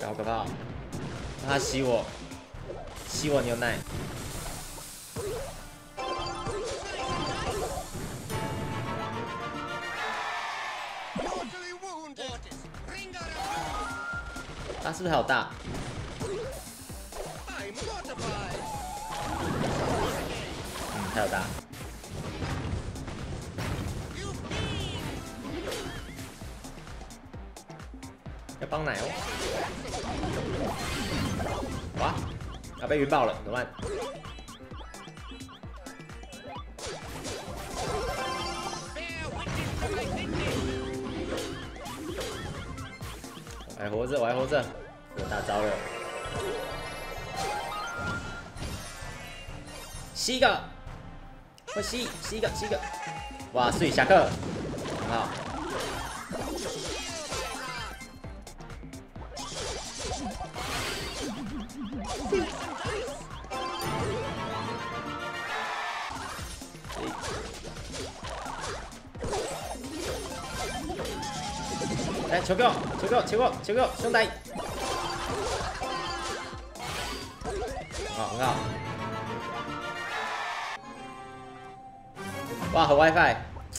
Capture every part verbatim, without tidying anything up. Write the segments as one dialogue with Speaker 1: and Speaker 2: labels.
Speaker 1: 好可怕、哦！他吸我，吸我牛奶。他是不是还有大？嗯，还有大。要帮奶哦！哇，要被晕爆了，怎么办？我还活着，我还活着，有大招了！吸一个，快吸，吸一个，吸一个！哇，睡下课，很好。 来，球给我，球给我，球给我，球给我，兄弟！很好，很好。哇，和 WiFi。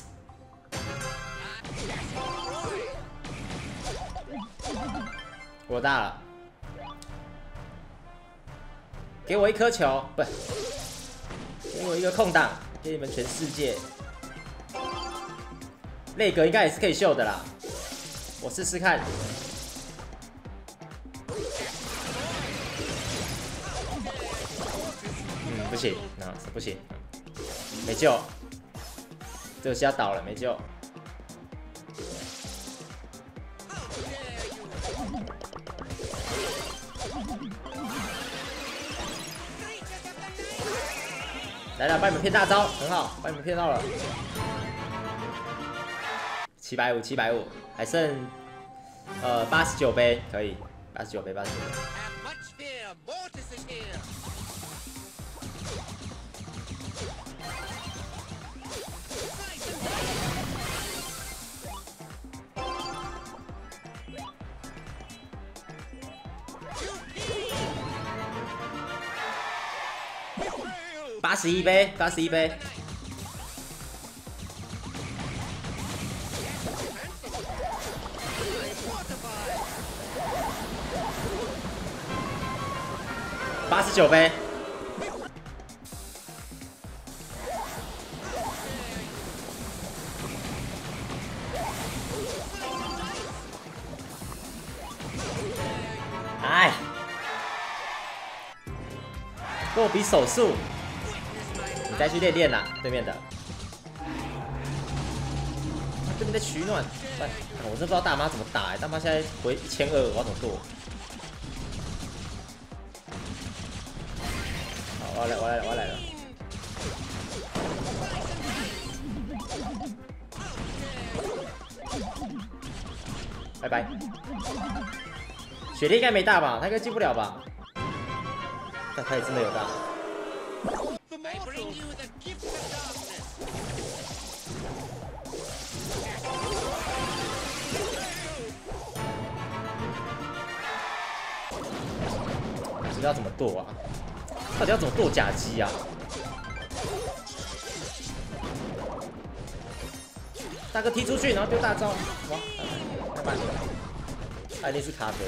Speaker 1: 我大了。给我一颗球，不，给我一个空档，给你们全世界。内格应该也是可以秀的啦。 我试试看。嗯，不行，那、no, 不行，没救。这个虾倒了，没救。来了，帮你们骗大招，很好，帮你们骗到了。七百五，七百五。 还剩呃八十九杯，可以八十九杯，八十九杯。八十一杯，八十一杯。 八十九杯，哎，跟我比手速，你再去练练啦，对面的，他对面在取暖，我真不知道大妈怎么打哎、欸，大妈现在回一千二，我要怎么做？ 我要来，我要来了，我要来了！拜拜。雪莉应该没大吧？他应该进不了吧？但他也真的有大。不知道怎么剁啊？ 到底要怎么剁甲机啊？大哥踢出去，然后丢大招，哇，太慢了，他一定是卡腿。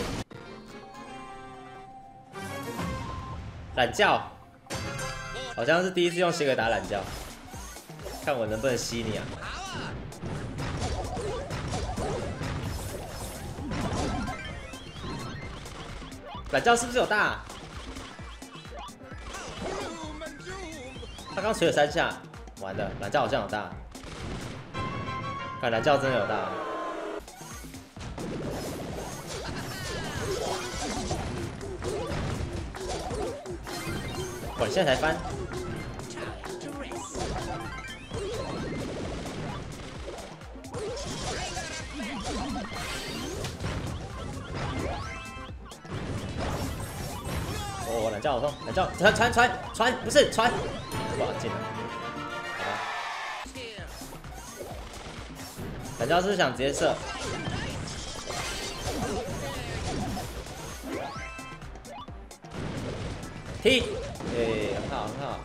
Speaker 1: 懒觉，好像是第一次用鞋给打懒觉，看我能不能吸你啊！懒觉是不是有大？ 他刚捶了三下，完了，懒觉好像有大，看懒觉真的有大。哇，你现在才翻？哦，懒觉好痛，懒觉传传传传，不是传。 哇，进了，好吧。懒觉是不是想直接射？ 踢，对，很好很好。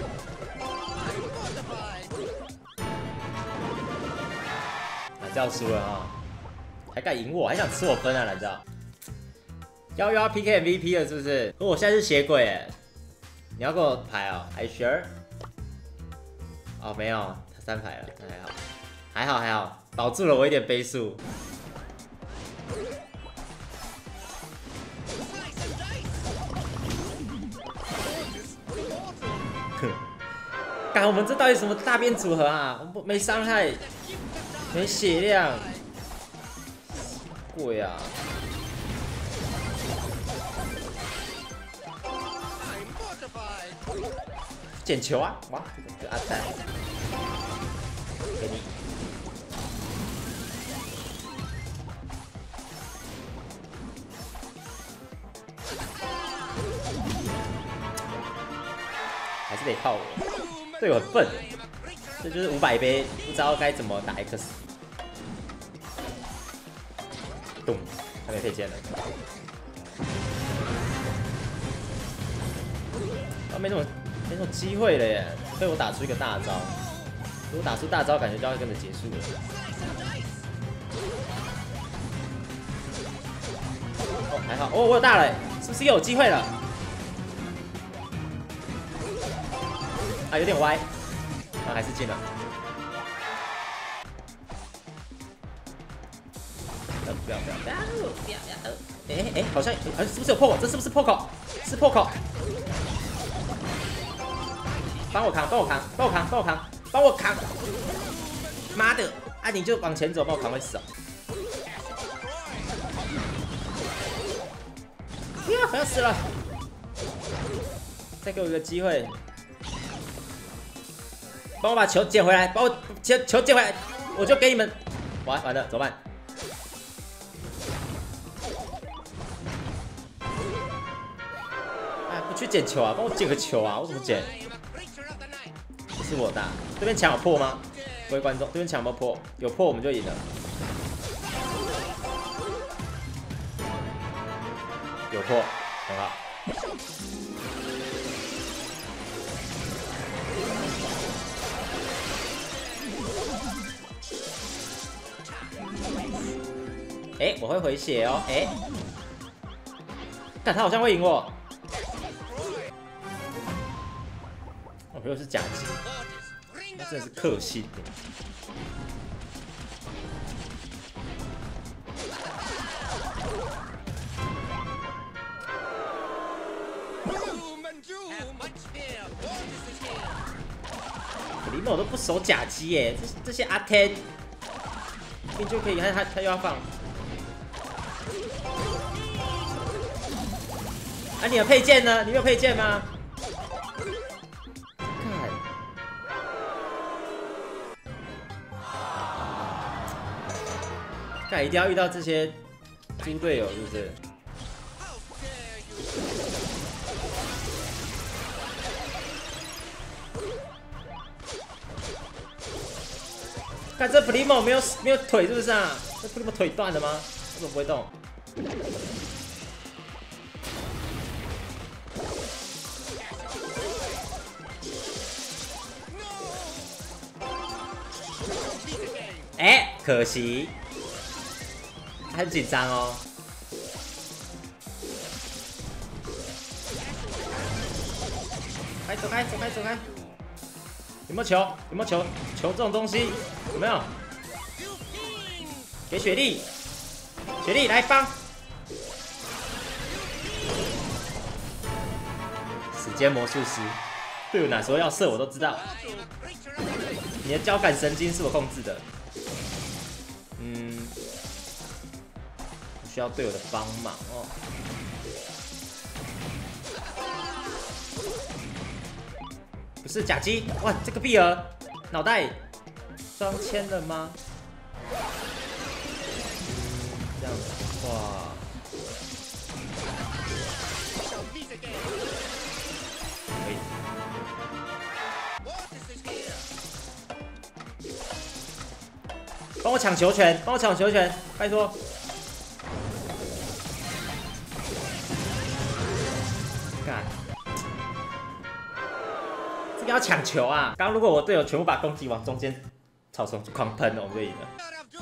Speaker 1: 懒觉输了啊，还敢赢我，还想吃我分啊，懒觉。要又要 P K M V P 了是不是？我现在是血鬼哎，你要跟我排哦 ？I sure？ 哦，没有，他三排了，那还好，还好还好，保住了我一点杯数。干，我们这到底什么大便组合啊？我们没伤害，没血量，贵啊！捡球啊！哇，这个阿呆，给你。还是得靠我，队友很笨，这就是五百杯，不知道该怎么打 X。咚，他没配件了。啊，没什么。没什么机会了耶，被我打出一个大招。如果打出大招，感觉就要跟着结束了。哦，还好，哦，我有大了，是不是又有机会了？啊，有点歪，啊，还是进了。不要不要不要不要不要！哎哎，好像，哎，是不是有破口？这是不是破口？是破口。帮我扛，帮我扛，帮我扛，帮我扛，帮我扛！妈的，啊你就往前走，帮我扛会死哦！呀，我要死了！再给我一个机会，帮我把球捡回来，帮我球球捡回来，我就给你们。完完了，怎么办？哎，不去捡球啊，帮我捡个球啊！我怎么捡？是我大，这边墙有破吗？各位观众，这边墙有没有破？有破我们就赢了。有破，很好。哎、欸，我会回血哦，哎、欸，看他好像会赢我。我朋友是假机。他真的是克星。林某都不守假机耶，这这些阿 Ten， 你就可以看他他又要放。啊，你有配件呢？你没有配件吗？看，一定要遇到这些猪队友，是不是？看这 Primo 没有没有腿，是不是啊？这 Primo 腿断了吗？为什么不会动？哎、欸，可惜，很紧张哦。开，走开，走开，走开。有没有球？有没有球？球这种东西有没有？给雪莉，雪莉来帮。时间魔术师，队友哪时候要射我都知道。你的交感神经是我控制的。嗯，需要队友的帮忙哦。不是假机，哇，这个碧儿脑袋双签了吗？这样子，哇！可以。帮我抢球权，帮我抢球权，拜托！干， 要抢球啊！刚如果我队友全部把攻击往中间草丛狂喷，我们就赢了。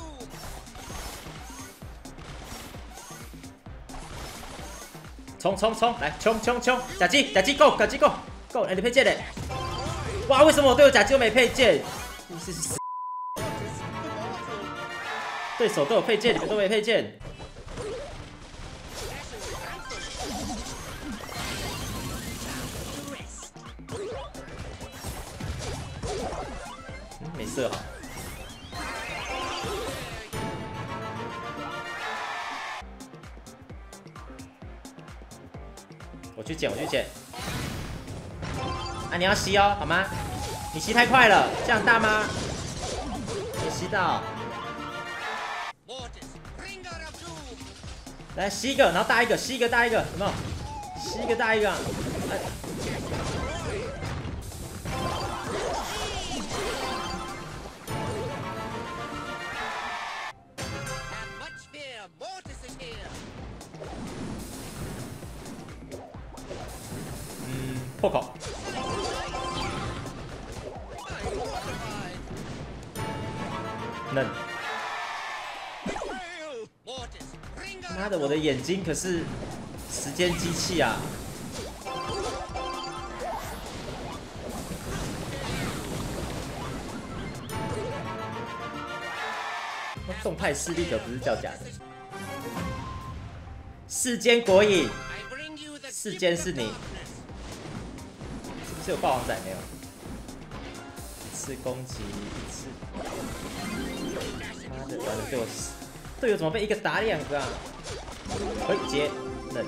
Speaker 1: 冲冲冲！来冲冲冲！假击假击 go 假击 go go！ 哎，你配件嘞！哇，为什么我队友假击又没配件？是是。对手都有配件，你们都没配件。嗯，没射好。我去捡，我去捡。啊，你要吸哦，好吗？你吸太快了，这样大吗？没吸到。来吸一个，然后大一个，吸一个大一个，有没有？吸一个大一个。哎、嗯，破口。嫩。妈的，我的眼睛可是时间机器啊！那动态视力可不是叫假的。世间国影，世间是你，是不是有霸王仔没有？一次攻击一次，妈的，完了被我死。队友怎么被一个打两个啊？回接冷。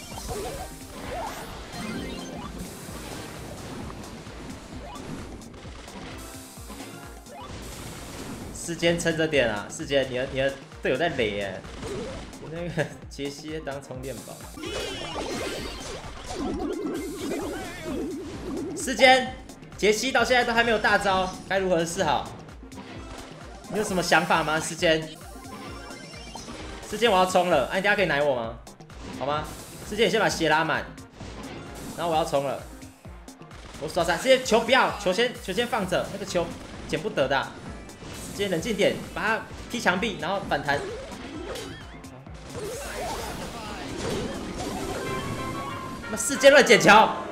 Speaker 1: 世间撑着点啊！世间，你的你的队友在垒耶，你那个杰西当充电宝。世间，杰西到现在都还没有大招，该如何是好？你有什么想法吗？世间？世间我要冲了，哎、啊，你等下可以奶我吗？好吗？世间你先把血拉满，然后我要冲了。我刷三，世间球不要，球先球先放着，那个球捡不得的、啊。世间冷静点，把它踢墙壁，然后反弹。那世间乱捡球。